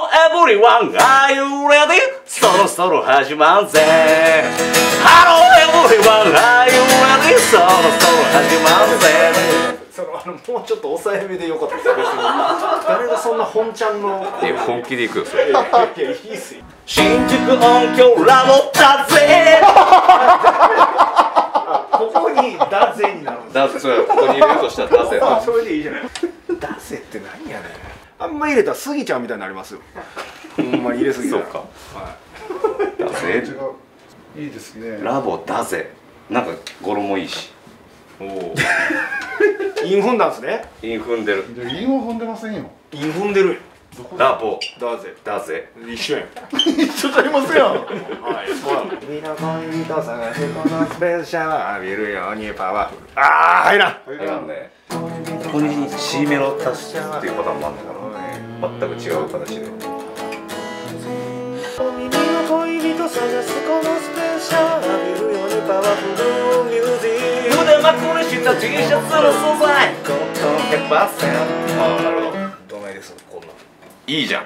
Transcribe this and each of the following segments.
everyone, are you ready? そろそろ始まんぜ。Hello everyone, are you ready? そろそろ始まんぜ。 もうちょっと抑えめでよかったですよ。誰がそんな本ちゃんの。 本気でいくよそれ。 いやいいっすよ。 新宿音響ラボだぜ。 ここにだぜになるんですよ。 だ、それここに入れるとしたらだぜ。 それでいいじゃない。だぜって何やねん。あんま入れたらスギちゃんみたいになりますよ。ほんまに入れすぎたら。 そうか。だぜ。 いいですね。 ラボだぜ。なんか語呂もいいし。 おお。イン踏んだんですね。 イン踏んでる。 インは踏んでませんよ。 イン踏んでる。 ラボだぜ。 だぜ。 一緒やん。 一緒じゃありませんよ。 はい。君の恋人探しこのスペースシャワー浴びるようにパワフル。ああ入らん。 入らんね。ここに C メロ足すっていうパターンもあるのかな。全く違う形で。 君の恋人探すこのスペースシャワー浴びるようにパワフルミュージック。腕まくりした T シャツの素材。コットン 100%。 ああなるほど。 どないですこんな。 いいじゃん。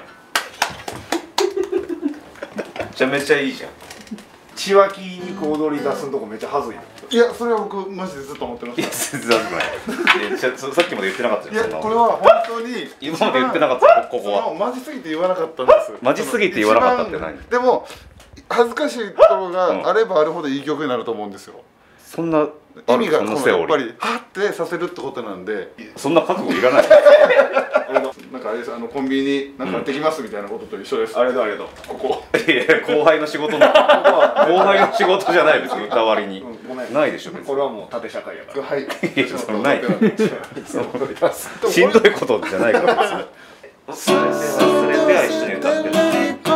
めちゃめちゃいいじゃん。 血湧き肉踊り出すんとこめっちゃはずい。 いや、それは僕マジでずっと思ってまいやし全然悪くない。さっきまで言ってなかったた。いや、 よ。 これは本当に今まで言ってなかったここは。 マジすぎて言わなかったんです。 マジすぎて言わなかったって何？ でも恥ずかしいところがあればあるほどいい曲になると思うんですよ。 そんな意味がそのセオリー。 やっぱりハッてさせるってことなんで。 そんな覚悟いらない。 なんかあれです、コンビニになんかできますみたいなことと一緒です。 ありがとうありがとう。 ここ。 いや後輩の仕事の後輩の仕事じゃない別に歌割りにごめん。 ないでしょ別に。 これはもう縦社会やから。 はい。 いやそれない。 戻ります。 しんどいことじゃないから別に。忘れては一緒に歌ってる。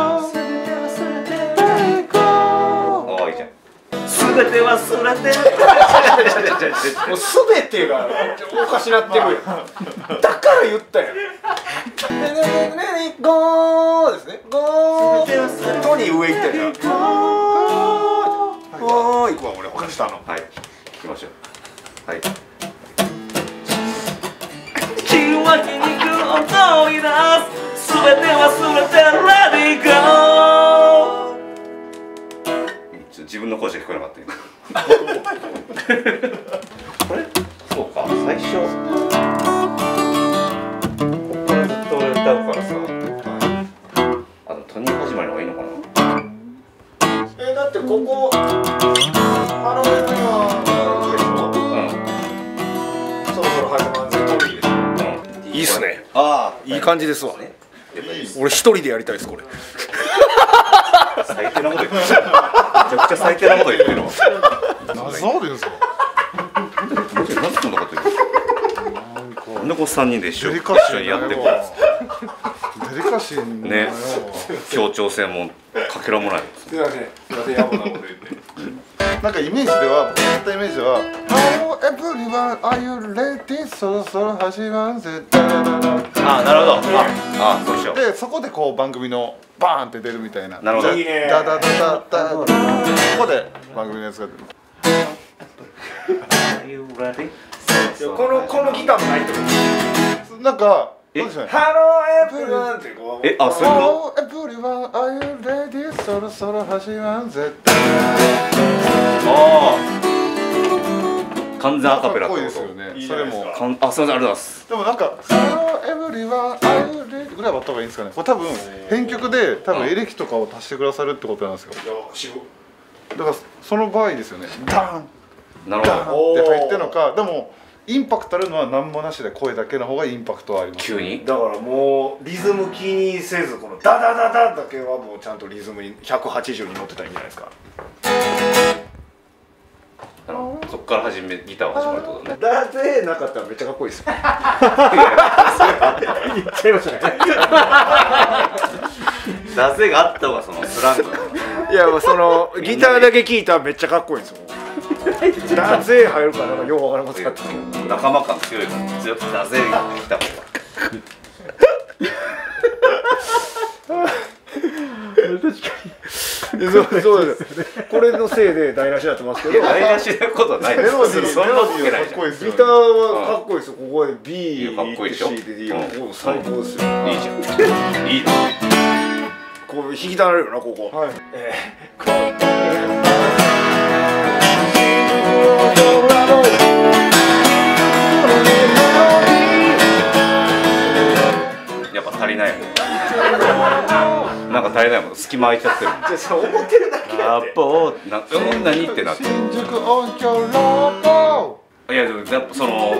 ああいいじゃん。すべて忘れて。 もうすべてがおかしなってるやん。だから言ったやん。ゴーですね。ゴー。とに上行ったやん。ゴー。行くわ俺。おかしたの。 はい。行きましょう。はい。 血湧き肉踊り出す。すべて忘れて Let it go。 自分の声しか聞こえなかった今。これそうか最初ここからずっと俺歌うからさ、トニー始まりの方がいいのかな。 だってここハロウィンはそろそろ始まるぜトリーでしょ。いいっすね。 ああいい感じですわ。俺一人でやりたいですこれ。 最低なこと言ってる。めちゃくちゃ最低なこと言ってるわ。 そうですか。 なぜそんなこと言うの。なんでこの3人で一緒にやってるか。 デリカシーね、協調性もかけらもない。 すいません。すいませんやぼなこと言って。 なんかイメージでは、僕のイメージでは Hello everyone, are you ready? そろそろ始まるぜ。 ああなるほど。ああそうしよう。 で、そこでこう番組のバーンって出るみたいな。 なるほど。 いいね。 ダダダダダ。ここで番組のやつが出る。 このギターもないってこと。 なんかどうでしょうね。 ハローエブリワンってこう。 あそういうこ Hello everyone, are you ready? そろそろ始まるぜ。 と。ああ。完全アカペラってこかっこいいですよね。 いいじそれもゃないですか。 と。あすみませんありがとうございます。 でもなんか Hello everyone, are you ready? ぐらいはあった方がいいんですかね。これ多分編曲で多分エレキとかを足してくださるってことなんですよ。だからその場合ですよね。ダーンなるダほど。 ーンって入ってるのか、でもインパクトあるのは何もなしで声だけの方がインパクトはあります。 急に。 だからもうリズム気にせずこのダダダダだけはもうちゃんとリズムに180に乗ってたらいいんじゃないですか。 そっからギターが始まるってことね。 ダゼなかったらめっちゃかっこいいですよ。言っちゃいましたね。 ダセがあった方がそのスラングだな。 いやもうそのギターだけ聴いたらめっちゃかっこいいんですよ。ダゼ入るからなんかようわからなかったですけど。 仲間感強いから強くダセが来た方が。 そうです。これのせいで台無しになってますけど。 台無しなことはないです。 メロディーそんなわけないじゃん。 かっこいいですよね。 ギターはかっこいいですよ。ここで B かっこいいでしょ。 C で D も最高ですよ。 いいじゃん。いいな。 こう引きたなるよなここ。 はい。 やっぱ足りないもん。なんか足りないもん。隙間空いちゃってるもん。 じゃあそれ思ってるだけやって。 何ってなってる。 新宿音響ロボ。 いやでもやっぱその。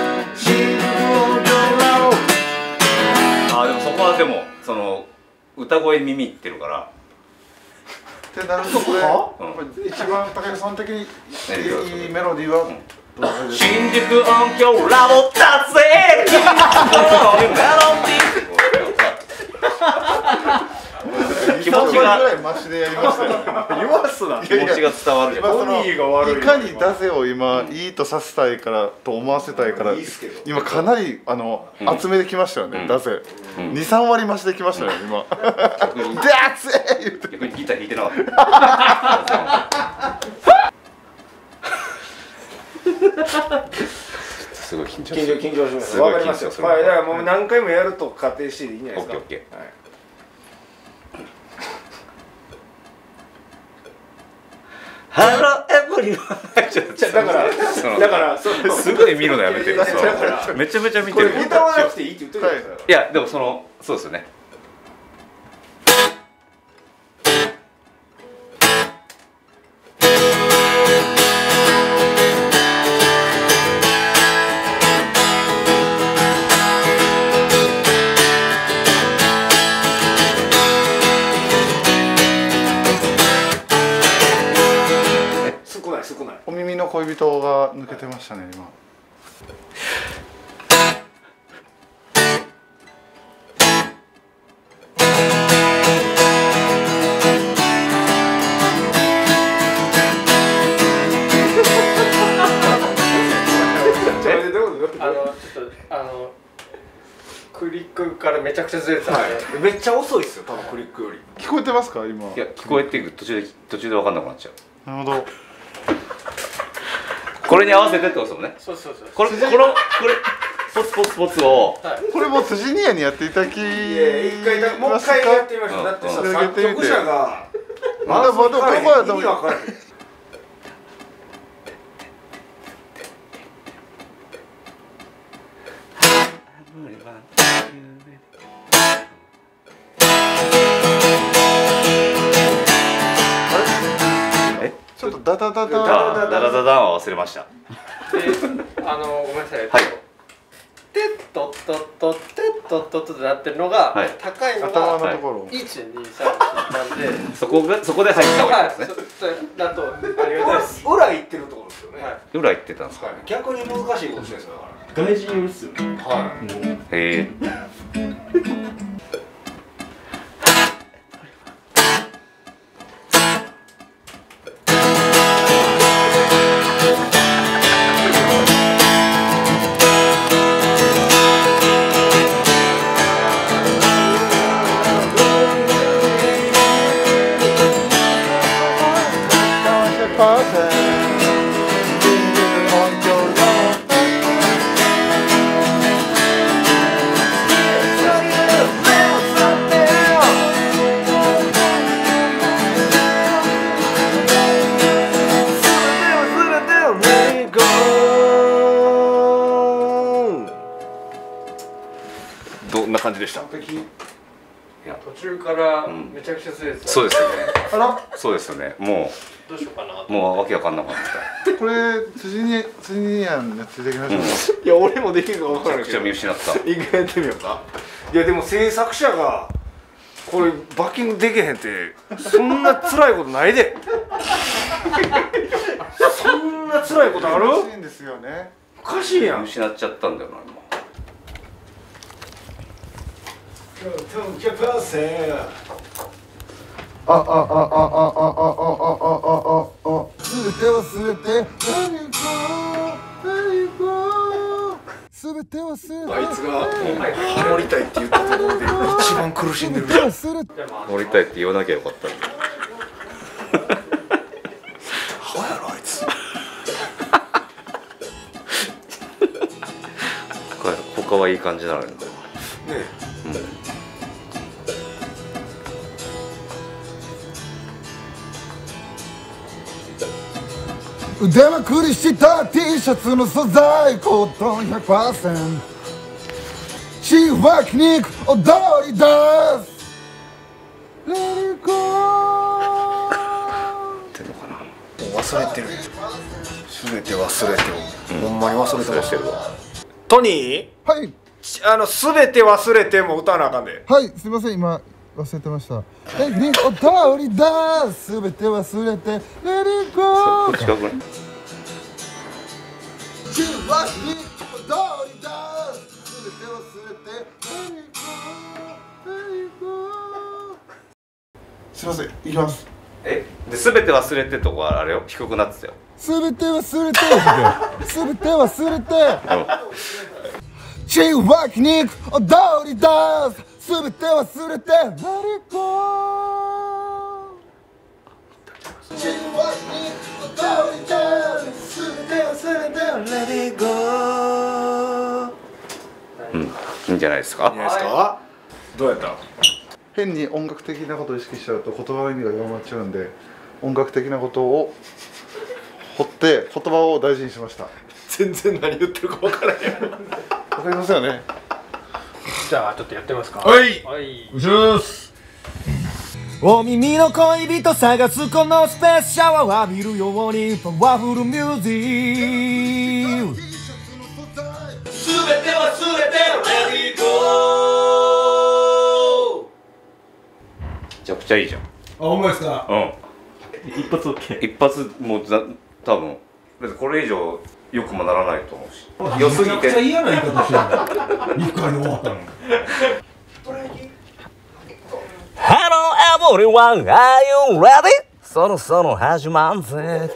でもそこはでもその歌声耳いってるから。 ってなるとこれ一番武井さん的にいいメロディーは。 新宿音響ラボだぜ。気持ちがマシでやりましたよ。 気持ちが伝わるじゃん。 いかに出せを今いいとさせたいからと思わせたいから今かなり厚めできましたよね。出せ2、3割増しできましたよ今。だぜ言って。 逆にギター弾いてなかった。すごい緊張します。わかりますよ。はい、だからもう何回もやると仮定していいんじゃないですか。 オッケーオッケー。ハローエブリワン。だからすごい見るのやめてる。めちゃめちゃ見てる。 これ歌わなくていいって言ってるんですか。 いやでもそうですよね。 お耳の恋人が抜けてましたね今。 クリックからめちゃくちゃずれてたんで、めっちゃ遅いですよ多分クリックより。 聞こえてますか今。 いや聞こえていく途中で分かんなくなっちゃう。 なるほど。 これに合わせてってことですもんね。 そう。 これポツポツを。 これも辻兄にやっていただき。 もう一回やってみましょう。だってさ作曲者がまだどこまで意味わからない。 ちょっとダダダダダは忘れました。 ごめんなさい。 はい。 テットットットテットットットってなってるのが高いのが頭のところ。 1、2、3なんでそこで入った方がいいですね。 だとありがたいです。裏行ってるところですよね。 裏行ってたんですか。 逆に難しいことしてるんですよ。 外人用ですよね。 はい。 へえ。どんな感じでした？ 途中からめちゃくちゃずれてた。 そうですよね。 あら。 そうですよね。もうどうしようかな。 もうわけわかんなかった。 これ辻兄やんやっていただきましょう。 いや俺もできるか分からないけど。 めちゃくちゃ見失った。 一回やってみようか。いやでも制作者がこれバッキングできへんってそんな辛いことないで。そんな辛いことある？ おかしいんですよね。 おかしいやん。 失っちゃったんだよな今。 すべてをすべてあいつがハモりたいって言ったところで一番苦しんでる。 ハモりたいって言わなきゃよかったんだ。 ハモやろあいつ。 他はいい感じなのにね。 腕まくりした T シャツの素材コットン 100% 血は筋肉踊り出す Let it go 忘れてる全て忘れてる、ほんまに忘れてましたよ。トニー、 はい全て忘れても歌わなあかんで。 はいすいません今忘れてましたテクニック踊り出す全て忘れて Let it go 近くない？ 血は筋肉踊り出す全て忘れて Let it go Let it go すいませんいきますで全て忘れてとこあれよ低くなってたよ。 全て忘れて全て忘れて血は筋肉踊り出す全て忘れて Let it go 血は筋肉踊り出す全て忘れて Let it go いいんじゃないですか。 いいですか。どうやった？ 変に音楽的なことを意識しちゃうと言葉の意味が弱まっちゃうんで音楽的なことを掘って言葉を大事にしました。 全然何言ってるか分からへん。 わかりますよね。 じゃあちょっとやってみますか。 はいはい。 後ろです。 お耳の恋人探すこのスペースシャワー浴びるようにパワフルミュージックすべて忘れて Let it go めちゃくちゃいいじゃん。 あ、ほんまですか。 一発 OK。一発もう多分別にこれ以上良くもならないと思うし。良すぎて。めちゃくちゃ嫌な言い方してる。 2回で終わったの。 Hello everyone, are you ready? そろそろ始まんぜ。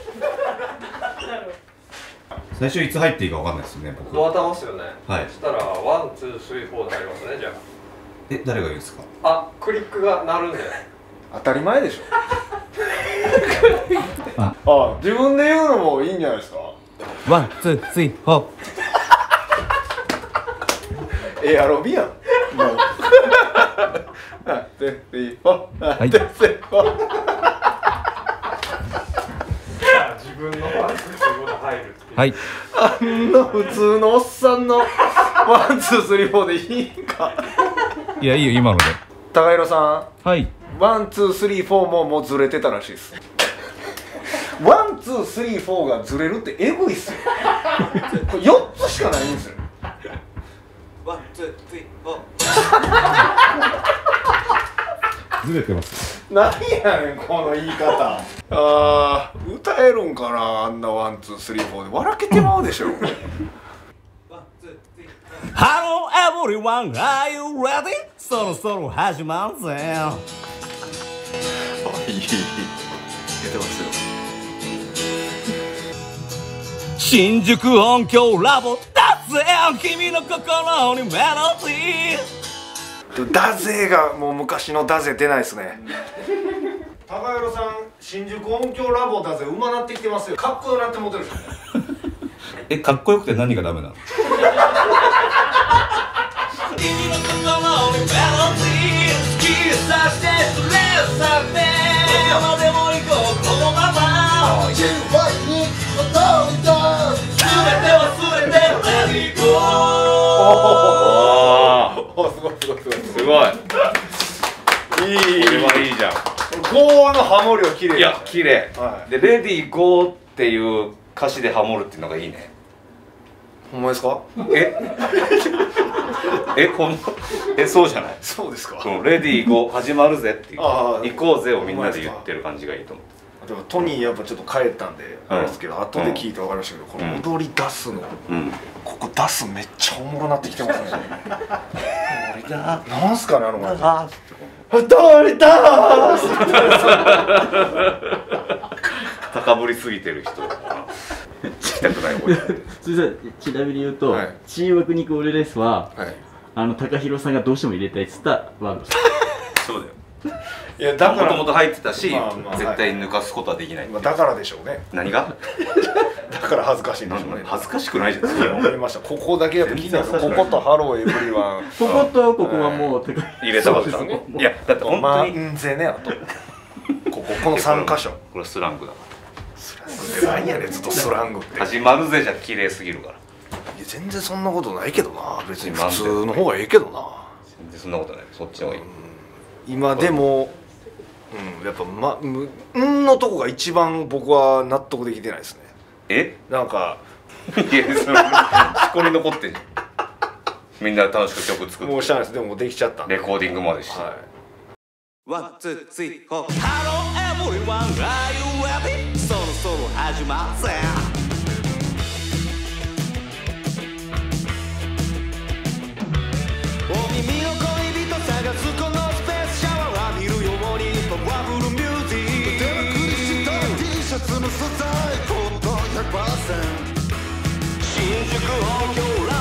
最初いつ入っていいかわかんないですよね、僕。 ドア玉っすよね。 はいそしたらワンツースリーフォーで入りますね。じゃ誰が言うんですか？ あ、クリックが鳴るんで。 当たり前でしょ。あ、自分で言うのもいいんじゃないですか。 ワンツースリーフォー。 エアロビやん。もう。はい。 自分のワンツースリーフォーで入るっていう。 はい。 あんな普通のおっさんのワンツースリーフォーでいいんか。 いやいいよ今ので。 高弘さん。 はい。 ワンツースリーフォーももうずれてたらしいです。ワンツースリーフォーがずれるってエグいっすよ。これ4つしかないんですよ。 ワンツースリーフォー。 ずれてます。 何やねんこの言い方。あー、歌えるんかなあんなワンツースリーフォーで笑けてまうでしょ。 Hello everyone, are you ready? そろそろ始まんぜ。新宿音響ラボだぜ君の心にメロディー。 ダゼがもう昔のダゼ出ないですね。高弘さん、新宿音響ラボだぜ、うまなってきてますよ。かっこよなって思ってるでしょ。 かっこよくて何がダメなの？ 君の心にメロディー突き刺してスレスさってどこまでも行こうこのまま全て忘れて Let it go おすごいすごいすごいすごい。 いい。 これはいいじゃん。 ゴーのハモリは綺麗。 いや綺麗。 はでレディーゴーっていう歌詞でハモるっていうのがいいね。 ほんまですか？ そうじゃない。 そうですか。 レディーゴー始まるぜっていうあー行こうぜをみんなで言ってる感じがいいと思う。 でもトニーやっぱちょっと帰ったんであれですけど、後で聞いて分かりましたけど、この踊り出すの、ここ出すめっちゃおもろなってきてますね。なんすかねあの感じ。踊り出す。 高ぶりすぎてる人だから聞きたくない声。 それじゃちなみに言うと、 はいチーム肉肉オレレスははい。 高弘さんがどうしても入れたいっつったワードです。 そうだよ。 いやだからもともと入ってたし、 まあまあ絶対抜かすことはできない。 まあだからでしょうね。 何が？ だから恥ずかしいんでしょうね。 恥ずかしくないじゃん。 思いました。ここだけやと気になる。こことハローエブリワン。 こことここはもう入れたかったね。いやだって本当にマンゼねあと。この3箇所。 これスラングだから。 ってなんやねんずっとスラングって始まるぜじゃ綺麗すぎるから。 いや全然そんなことないけどな別に普通の方がええけどな全然そんなことない。そっちの方がいい。 今でもやっぱのとこが一番僕は納得できてないですね。 え？ なんかいやそれここに残ってんじゃん。みんな楽しく曲作ってもうしゃあないです。でももうできちゃったんでレコーディングまでして、 はいワン、ツー、スリー、フォー。Hello everyone, are you ready? そろそろ始まるぜ。 お耳の恋人探すこのスペースシャワー浴びるようにパワフルミュージック手のクリスタル T シャツの素材コットン 100% 新宿音響